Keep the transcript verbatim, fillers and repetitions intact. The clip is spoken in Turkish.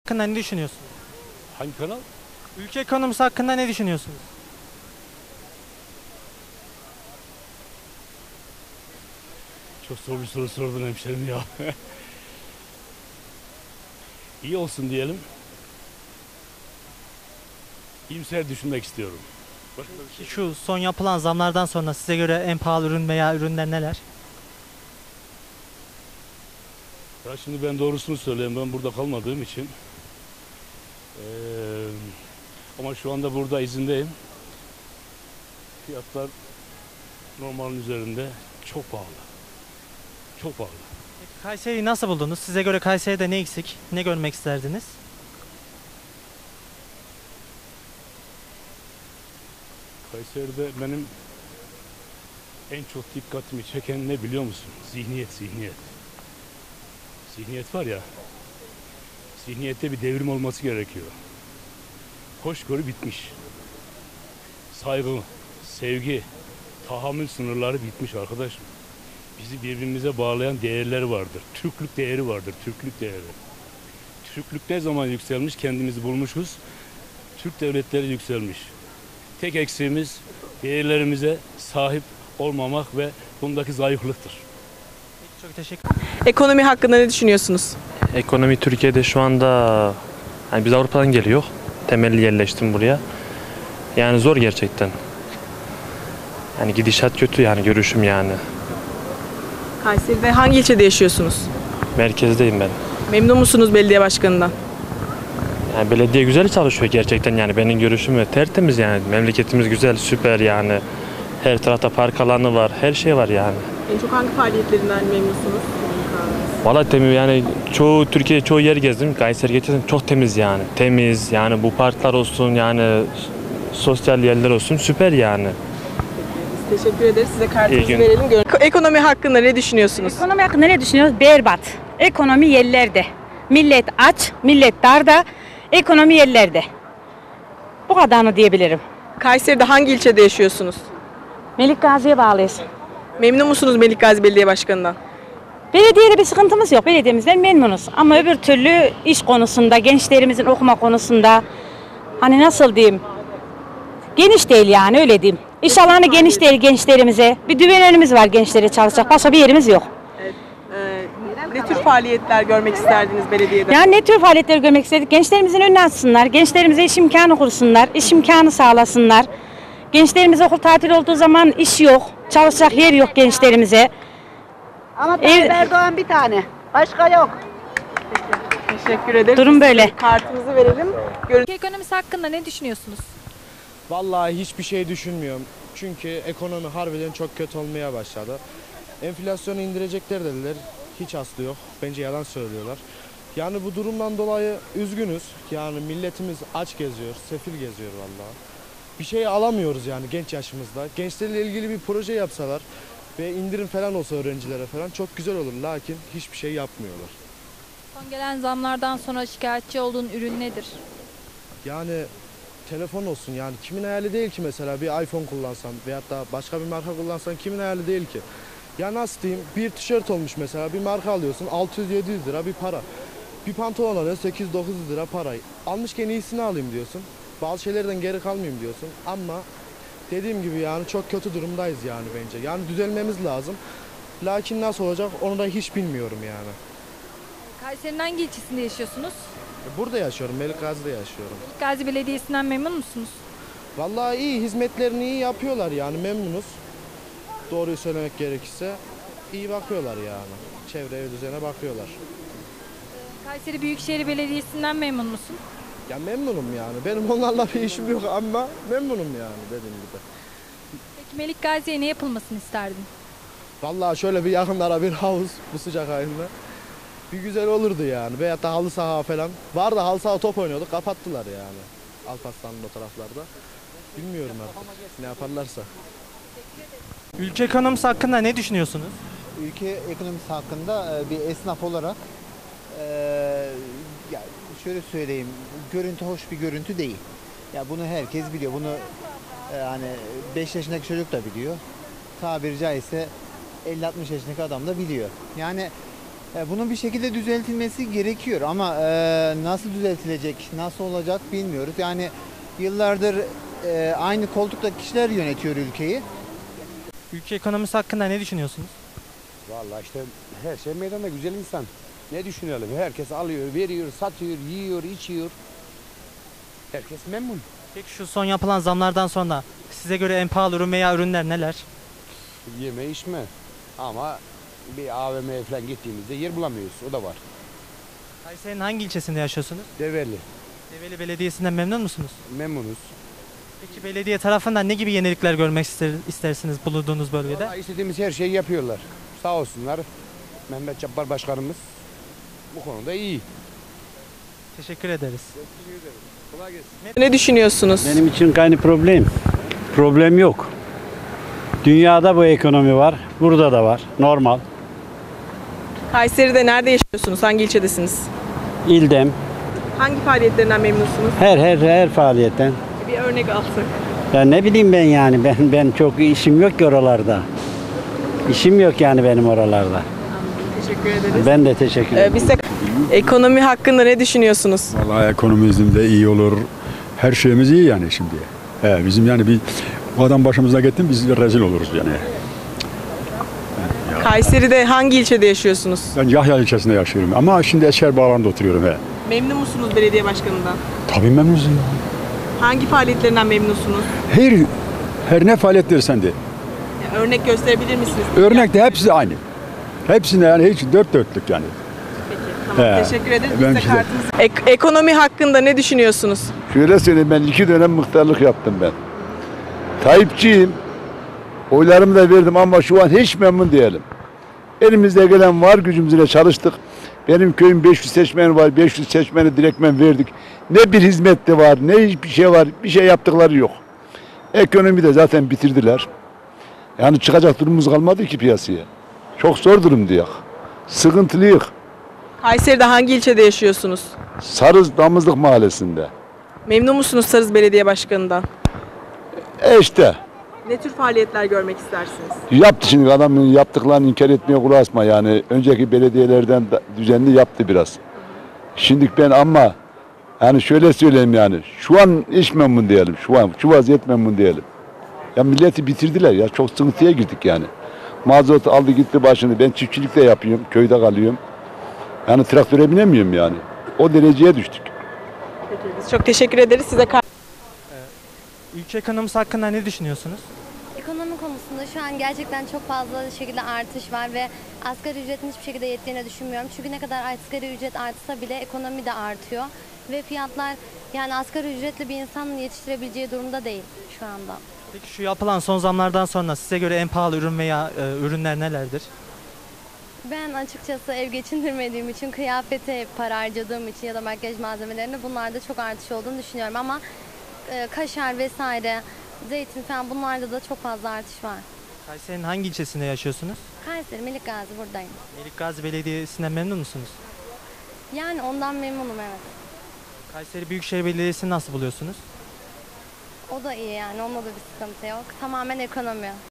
hakkında ne düşünüyorsunuz? Hangi kanal? Ülke ekonomisi hakkında ne düşünüyorsunuz? Çok zor bir soru sordun hemşerim ya. İyi olsun diyelim. İyimser düşünmek istiyorum. Başka bir şey. Şu son yapılan zamlardan sonra size göre en pahalı ürün veya ürünler neler? Ya şimdi ben doğrusunu söyleyeyim, ben burada kalmadığım için. Ee, ama şu anda burada izindeyim. Fiyatlar normalin üzerinde, çok pahalı. Çok pahalı. Peki Kayseri'yi nasıl buldunuz? Size göre Kayseri'de ne eksik? Ne görmek isterdiniz? Kayseri'de benim en çok dikkatimi çeken ne biliyor musun? Zihniyet, zihniyet. Zihniyet var ya, zihniyette bir devrim olması gerekiyor. Hoşgörü bitmiş. Saygı, sevgi, tahammül sınırları bitmiş arkadaşım. Bizi birbirimize bağlayan değerler vardır. Türklük değeri vardır, Türklük değeri. Türklük ne zaman yükselmiş? Kendimizi bulmuşuz. Türk devletleri yükselmiş. Tek eksiğimiz değerlerimize sahip olmamak ve bundaki zayıflıktır. Peki, çok teşekkür Ekonomi hakkında ne düşünüyorsunuz? Ekonomi Türkiye'de şu anda, yani biz Avrupa'dan geliyor. Temelli yerleştim buraya. Yani zor gerçekten. Yani gidişat kötü, yani görüşüm yani. Kayseri'de hangi ilçede yaşıyorsunuz? Merkezdeyim ben. Memnun musunuz belediye başkanından? Yani belediye güzel çalışıyor gerçekten, yani benim görüşüm tertemiz yani. Memleketimiz güzel, süper yani. Her tarafta park alanı var, her şey var yani. En çok hangi faaliyetlerinden memnunsunuz? Vallahi temiz yani, çoğu Türkiye çoğu yer gezdim. Kayseri gerçekten çok temiz yani. Temiz yani, bu parklar olsun yani, sosyal yerler olsun, süper yani. Biz teşekkür ederiz. Size kartımızı İyi gün. verelim. Gör- Ekonomi hakkında ne düşünüyorsunuz? Ekonomi hakkında ne düşünüyoruz? Berbat. Ekonomi yerlerde. Millet aç, millet darda, ekonomi yerlerde. Bu kadarını diyebilirim. Kayseri'de hangi ilçede yaşıyorsunuz? Melik Gazi'ye bağlıyız. Memnun musunuz Melik Gazi Belediye Başkanı'ndan? Belediyede bir sıkıntımız yok. Belediyemizden memnunuz. Ama öbür türlü iş konusunda, gençlerimizin okuma konusunda, hani nasıl diyeyim, geniş değil yani, öyle diyeyim. İş alanı geniş değil gençlerimize. Bir düven önümüz var gençlere çalışacak. Başka bir yerimiz yok. Ee, ne tür faaliyetler görmek isterdiniz belediyede? Yani ne tür faaliyetleri görmek istedik? Gençlerimizin önüne açsınlar. Gençlerimize iş imkanı kursunlar. İş imkanı sağlasınlar. Gençlerimiz okul tatil olduğu zaman iş yok. Çalışacak yer yok gençlerimize. Ama Tayyip Erdoğan bir tane. Başka yok. Teşekkür ederim. Durum Biz böyle. size kartımızı verelim. Görün- Ülke ekonomisi hakkında ne düşünüyorsunuz? Vallahi hiçbir şey düşünmüyorum. Çünkü ekonomi harbiden çok kötü olmaya başladı. Enflasyonu indirecekler dediler. Hiç aslı yok. Bence yalan söylüyorlar. Yani bu durumdan dolayı üzgünüz. Yani milletimiz aç geziyor, sefil geziyor vallahi. Bir şey alamıyoruz yani genç yaşımızda. Gençlerle ilgili bir proje yapsalar ve indirim falan olsa öğrencilere falan çok güzel olur. Lakin hiçbir şey yapmıyorlar. Son gelen zamlardan sonra şikayetçi olduğun ürün nedir? Yani telefon olsun, yani kimin hayali değil ki mesela bir iPhone kullansam veyahut da başka bir marka kullansan kimin hayali değil ki? Ya nasıl diyeyim, bir tişört olmuş mesela, bir marka alıyorsun altı yüz yedi yüz lira bir para. Bir pantolon alıyorsun sekiz yüz dokuz yüz lira para. Almışken iyisini alayım diyorsun. Bazı şeylerden geri kalmayayım diyorsun ama dediğim gibi yani çok kötü durumdayız yani bence. Yani düzelmemiz lazım. Lakin nasıl olacak onu da hiç bilmiyorum yani. Kayseri'nin hangi ilçesinde yaşıyorsunuz? Burada yaşıyorum, Melik Gazi'de yaşıyorum. Gazi Belediyesi'nden memnun musunuz? Vallahi iyi, hizmetlerini iyi yapıyorlar yani, memnunuz. Doğruyu söylemek gerekirse iyi bakıyorlar yani. Çevreye, düzene bakıyorlar. Kayseri Büyükşehir Belediyesi'nden memnun musun? Ya memnunum yani. Benim onlarla bir işim yok ama memnunum yani dediğim gibi. Peki Melik Gazi'ye ne yapılmasını isterdin? Vallahi şöyle bir yakınlara bir havuz bu sıcak ayında. Bir güzel olurdu yani. Veyahut da halı saha falan. Var da halı saha top oynuyorduk, kapattılar yani. Alparslan'ın o taraflarda. Bilmiyorum artık ne yaparlarsa. Ülke ekonomisi hakkında ne düşünüyorsunuz? Ülke ekonomisi hakkında bir esnaf olarak e, ya şöyle söyleyeyim, görüntü hoş bir görüntü değil. Ya bunu herkes biliyor. Bunu e, hani beş yaşındaki çocuk da biliyor. Tabiri caizse elli altmış yaşındaki adam da biliyor. Yani E, bunun bir şekilde düzeltilmesi gerekiyor ama e, nasıl düzeltilecek, nasıl olacak bilmiyoruz. Yani yıllardır e, aynı koltuktaki kişiler yönetiyor ülkeyi. Ülke ekonomisi hakkında ne düşünüyorsunuz? Vallahi işte her şey meydanda, güzel insan. Ne düşünelim? Herkes alıyor, veriyor, satıyor, yiyor, içiyor. Herkes memnun. Peki şu son yapılan zamlardan sonra size göre en pahalı ürün veya ürünler neler? Yeme içme. Ama bir A V M'ye falan gittiğimizde yer bulamıyoruz. O da var. Kayseri'nin hangi ilçesinde yaşıyorsunuz? Develi. Develi Belediyesi'nden memnun musunuz? Memnunuz. Peki belediye tarafından ne gibi yenilikler görmek ister, istersiniz bulunduğunuz bölgede? Vallahi istediğimiz her şeyi yapıyorlar. Sağ olsunlar. Mehmet Cabbar Başkanımız bu konuda iyi. Teşekkür ederiz. Teşekkür ederim. Kolay gelsin. Ne düşünüyorsunuz? Benim için aynı problem. Problem yok. Dünyada bu ekonomi var. Burada da var. Normal. Kayseri'de nerede yaşıyorsunuz? Hangi ilçedesiniz? İldem. Hangi faaliyetlerinden memnunsunuz? Her her her faaliyetten. Bir örnek alsak. Ya ne bileyim ben yani. Ben ben çok işim yok ki oralarda. İşim yok yani benim oralarda. Teşekkür ederiz. Ben de teşekkür ederim. Ee, biz de ekonomi hakkında ne düşünüyorsunuz? Vallahi ekonomimiz de iyi olur. Her şeyimiz iyi yani şimdi. He, bizim yani bir bu adam başımıza gitti biz de rezil oluruz yani. Kayseri'de hangi ilçede yaşıyorsunuz? Ben Yahya ilçesinde yaşıyorum ama şimdi Eşer Bağları'nda oturuyorum. He. Memnun musunuz belediye başkanından? Tabii memnunuz ya. Hangi faaliyetlerinden memnunsunuz? Her, her ne faaliyet dersen de. Ya, örnek gösterebilir misiniz? Örnek de hepsi aynı. Hepsinde yani hiç dört dörtlük yani. Peki, tamam. He. Teşekkür ederiz. Ben Biz de size- kartımızı... Ek- ekonomi hakkında ne düşünüyorsunuz? Şöyle söyleyeyim, ben iki dönem muhtarlık yaptım ben. Tayyipçiyim. Oylarımı da verdim ama şu an hiç memnun değilim. Elimizde gelen var gücümüzle çalıştık. Benim köyüm beş yüz seçmen var. beş yüz seçmeni direktmen verdik. Ne bir hizmet de var, ne hiçbir şey var. Bir şey yaptıkları yok. Ekonomi de zaten bitirdiler. Yani çıkacak durumumuz kalmadı ki piyasaya. Çok zor durumdayız. Sıkıntılıyız. Kayseri'de hangi ilçede yaşıyorsunuz? Sarız Damızlık Mahallesi'nde. Memnun musunuz Sarız Belediye Başkanı'ndan? E işte. Ne tür faaliyetler görmek istersiniz? Yaptı şimdi adamın yaptıklarını inkar etmeye kulak asma yani önceki belediyelerden da düzenli yaptı biraz. Şimdi ben ama yani şöyle söyleyeyim yani şu an hiç memnun değilim şu an şu vaziyet memnun değilim. Ya milleti bitirdiler ya çok sıkıntıya girdik yani. Mazot aldı gitti başını ben çiftçilik de yapıyorum köyde kalıyorum. Yani traktöre binemiyorum yani o dereceye düştük. Peki, biz çok teşekkür ederiz. Size kart... Ülke ekonomisi hakkında ne düşünüyorsunuz? Ekonomi konusunda şu an gerçekten çok fazla şekilde artış var ve asgari ücretin hiçbir şekilde yettiğini düşünmüyorum. Çünkü ne kadar asgari ücret artsa bile ekonomi de artıyor ve fiyatlar yani asgari ücretli bir insanın yetiştirebileceği durumda değil şu anda. Peki şu yapılan son zamlardan sonra size göre en pahalı ürün veya e, ürünler nelerdir? Ben açıkçası ev geçindirmediğim için kıyafete para harcadığım için ya da makyaj malzemelerine bunlarda çok artış olduğunu düşünüyorum ama e, kaşar vesaire, zeytin falan bunlarda da çok fazla artış var. Kayseri'nin hangi ilçesinde yaşıyorsunuz? Kayseri, Melikgazi buradayım. Melikgazi Belediyesi'nden memnun musunuz? Yani ondan memnunum evet. Kayseri Büyükşehir Belediyesi'ni nasıl buluyorsunuz? O da iyi yani onda da bir sıkıntı yok. Tamamen ekonomi.